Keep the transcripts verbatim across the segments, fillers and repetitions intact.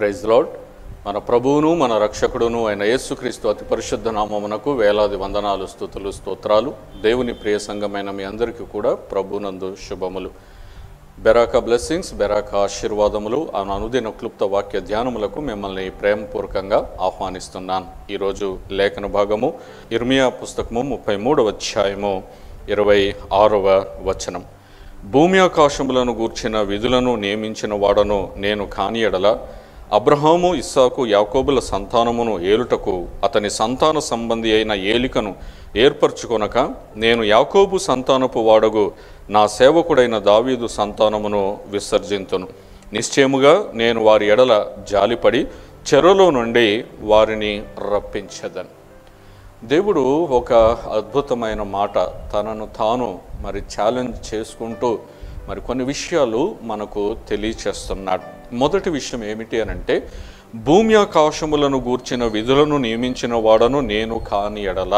Praise lord. మన ప్రభువును మన రక్షకుడును అయిన యేసుక్రీస్తు అతి పరిశుద్ధ నామమునకు వేలాది వందనాలు, స్తుతులు, స్తోత్రాలు. దేవుని ప్రియ సంఘమైన మీ అందరికీ కూడా ప్రభునందు శుభములు. బెరాక బ్లెస్సింగ్స్, బెరాక ఆశీర్వాదములు ఆ అనుదిన క్లుప్త వాక్య ధ్యానములకు మిమ్మల్ని ప్రేమపూర్వకంగా ఆహ్వానిస్తున్నాను. ఈరోజు లేఖన భాగము ఇర్మియా పుస్తకము ముప్పై మూడవ అధ్యాయము ఇరవై ఆరవ వచనం. భూమి ఆకాశములను గూర్చిన విధులను నియమించిన వాడను నేను కాని ఎడల అబ్రహాము, ఇస్సాకు, యాకోబుల సంతానమును ఏలుటకు అతని సంతాన సంబంధి అయిన ఏలికను ఏర్పరచుకొనక నేను యాకోబు సంతానపు వాడగు నా సేవకుడైన దావీదు సంతానమును విసర్జింతును. నిశ్చయముగా నేను వారి ఎడల జాలిపడి చెరలో నుండి వారిని రప్పించెదను. దేవుడు ఒక అద్భుతమైన మాట తనను తాను మరి ఛాలెంజ్ చేసుకుంటూ మరి కొన్ని విషయాలు మనకు తెలియచేస్తున్నాడు. మొదటి విషయం ఏమిటి అని అంటే, భూమి ఆకాశములను గూర్చిన విధులను నియమించిన వాడను నేను కాని ఎడల.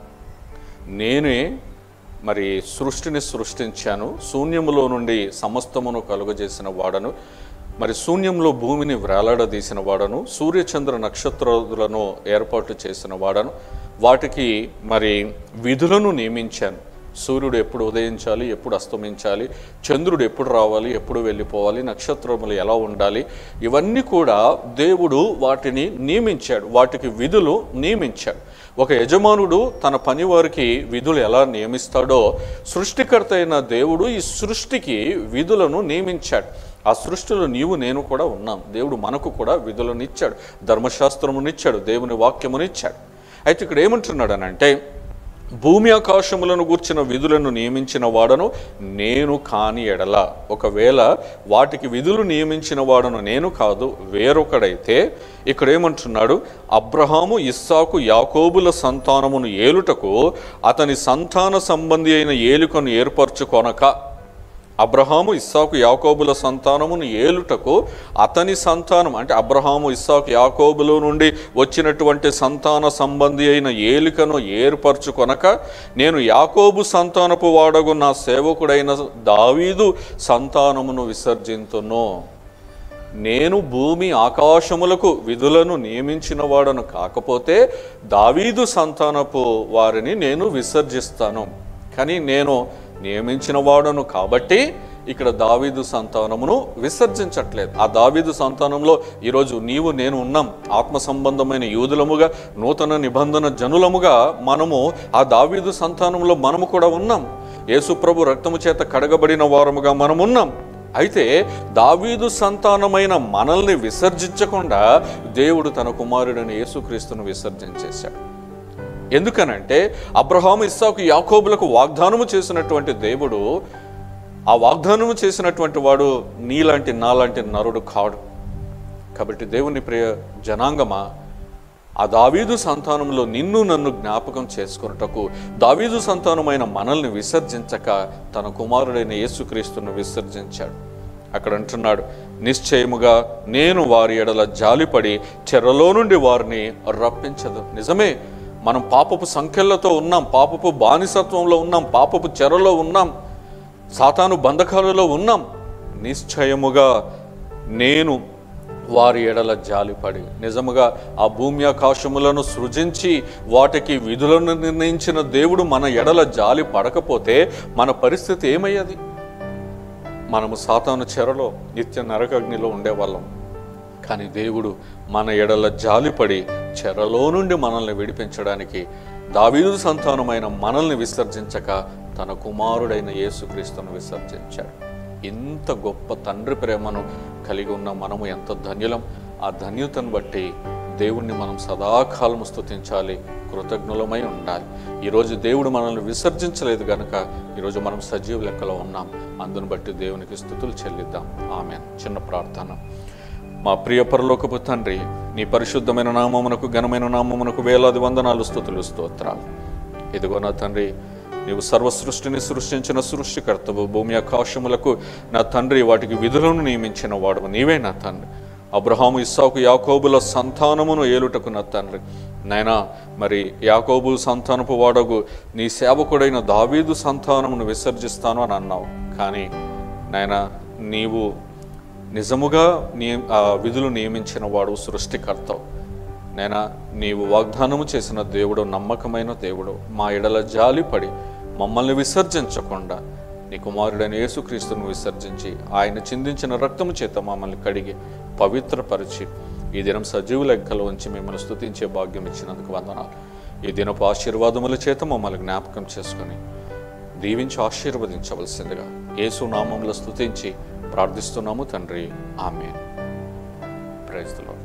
నేనే మరి సృష్టిని సృష్టించాను, శూన్యములో నుండి సమస్తమును కలుగజేసిన వాడను, మరి శూన్యంలో భూమిని వ్రేలాడదీసిన వాడను, సూర్యచంద్ర నక్షత్రాలను ఏర్పాటు చేసిన వాడను, వాటికి మరి విధులను నియమించాను. సూర్యుడు ఎప్పుడు ఉదయించాలి, ఎప్పుడు అస్తమించాలి, చంద్రుడు ఎప్పుడు రావాలి, ఎప్పుడు వెళ్ళిపోవాలి, నక్షత్రములు ఎలా ఉండాలి, ఇవన్నీ కూడా దేవుడు వాటిని నియమించాడు, వాటికి విధులు నియమించాడు. ఒక యజమానుడు తన పని వారికి విధులు ఎలా నియమిస్తాడో సృష్టికర్త అయిన దేవుడు ఈ సృష్టికి విధులను నియమించాడు. ఆ సృష్టిలో నీవు నేను కూడా ఉన్నాం. దేవుడు మనకు కూడా విధులను ఇచ్చాడు, ధర్మశాస్త్రమునిచ్చాడు, దేవుని వాక్యమునిచ్చాడు. అయితే ఇక్కడ ఏమంటున్నాడు అని అంటే, భూమి ఆకాశములను గూర్చిన విధులను నియమించిన వాడను నేను కాని ఎడల. ఒకవేళ వాటికి విధులు నియమించిన వాడను నేను కాదు, వేరొకడైతే ఇక్కడ ఏమంటున్నాడు, అబ్రహాము, ఇస్సాకు, యాకోబుల సంతానమును ఏలుటకు అతని సంతాన సంబంధి అయిన ఏలికను ఏర్పరచుకొనక. అబ్రహాము, ఇస్సాకు, యాకోబుల సంతానమును ఏలుటకు అతని సంతానం అంటే అబ్రహాము, ఇస్సాకు, యాకోబుల నుండి వచ్చినటువంటి సంతాన సంబంధి అయిన ఏలికను ఏర్పరచుకొనక నేను యాకోబు సంతానపు వాడగు నా సేవకుడైన దావీదు సంతానమును విసర్జింతును. నేను భూమి ఆకాశములకు విధులను నియమించిన వాడను కాకపోతే దావీదు సంతానపు వారిని నేను విసర్జిస్తాను. కానీ నేను నియమించిన వాడను కాబట్టి ఇక్కడ దావీదు సంతానమును విసర్జించట్లేదు. ఆ దావీదు సంతానంలో ఈరోజు నీవు నేను ఉన్నాం. ఆత్మ సంబంధమైన యూదులముగా, నూతన నిబంధన జనులముగా మనము ఆ దావీదు సంతానంలో మనము కూడా ఉన్నాం. యేసుప్రభు రక్తము చేత కడగబడిన వారముగా మనమున్నాం. అయితే దావీదు సంతానమైన మనల్ని విసర్జించకుండా దేవుడు తన కుమారుడైన యేసుక్రీస్తును విసర్జించేశాడు. ఎందుకనంటే అబ్రహాము, ఇస్సాకు, యాకోబులకు వాగ్దానము చేసినటువంటి దేవుడు, ఆ వాగ్దానము చేసినటువంటి వాడు నీలాంటి నాలాంటి నరుడు కాడు. కాబట్టి దేవుని ప్రియ జనాంగమా, ఆ దావీదు సంతానంలో నిన్ను నన్ను జ్ఞాపకం చేసుకున్నటకు దావీదు సంతానమైన మనల్ని విసర్జించక తన కుమారుడైన యేసుక్రీస్తును విసర్జించాడు. అక్కడ అంటున్నాడు, నిశ్చయముగా నేను వారి ఎడల జాలిపడి చెరలో నుండి వారిని రప్పించదు. నిజమే, మనం పాపపు సంఖ్యలతో ఉన్నాం, పాపపు బానిసత్వంలో ఉన్నాం, పాపపు చెరలో ఉన్నాం, సాతాను బంధకాలలో ఉన్నాం. నిశ్చయముగా నేను వారి ఎడల జాలిపడి, నిజముగా ఆ భూమి ఆకాశములను సృజించి వాటికి విధులను నిర్ణయించిన దేవుడు మన ఎడల జాలి పడకపోతే మన పరిస్థితి ఏమయ్యేది? మనము సాతాను చెరలో నిత్య నరకాగ్నిలో ఉండేవాళ్ళం. కానీ దేవుడు మన ఎడల జాలిపడి చెరలో నుండి మనల్ని విడిపించడానికి దావీదు సంతానమైన మనల్ని విసర్జించక తన కుమారుడైన యేసుక్రీస్తును విసర్జించాడు. ఇంత గొప్ప తండ్రి ప్రేమను కలిగి ఉన్న మనము ఎంత ధన్యులం. ఆ ధన్యతను బట్టి దేవుణ్ణి మనం సదాకాలము స్తుతించాలి, కృతజ్ఞులమై ఉండాలి. ఈరోజు దేవుడు మనల్ని విసర్జించలేదు కనుక ఈరోజు మనం సజీవ లెక్కలో ఉన్నాం. అందును బట్టి దేవునికి స్తుతులు చెల్లిద్దాం. ఆమేన్. చిన్న ప్రార్థన. మా ప్రియ పరలోకపు తండ్రి, నీ పరిశుద్ధమైన నామమునకు, ఘనమైన నామమునకు వేలాది వందనాలు, స్తుతులు, స్తోత్రాలు. ఇదిగో నా తండ్రి, నీవు సర్వ సృష్టిని సృష్టించిన సృష్టికర్తవు. భూమి ఆకాశములకు నా తండ్రి వాటికి విధులను నియమించిన వాడు నీవే నా తండ్రి. అబ్రహాము, ఇస్సాకు, యాకోబుల సంతానమును ఏలుటకు నా తండ్రి నాయనా, మరి యాకోబు సంతానపు వాడగు నీ సేవకుడైన దావీదు సంతానమును విసర్జిస్తాను అని అన్నావు. కానీ నాయనా, నీవు నిజముగా నియ ఆ విధులు నియమించిన వాడు సృష్టికర్త. నేనా నీవు వాగ్దానము చేసిన దేవుడు నమ్మకమైన దేవుడు. మా ఎడల జాలిపడి మమ్మల్ని విసర్జించకుండా నీ కుమారుడైన యేసుక్రీస్తును విసర్జించి ఆయన చిందించిన రక్తము చేత మమ్మల్ని కడిగి పవిత్రపరిచి ఈ దినం సజీవ లెక్కలో ఉంచి మిమ్మల్ని స్తుతించే భాగ్యం ఇచ్చినందుకు వందనాలు. ఈ దినపు ఆశీర్వాదముల చేత మమ్మల్ని జ్ఞాపకం చేసుకొని దీవించి ఆశీర్వదించవలసిందిగా యేసు నామములో స్తుతించి ప్రార్థిస్తున్నాము తండ్రి. ఆమేన్. Praise the lord.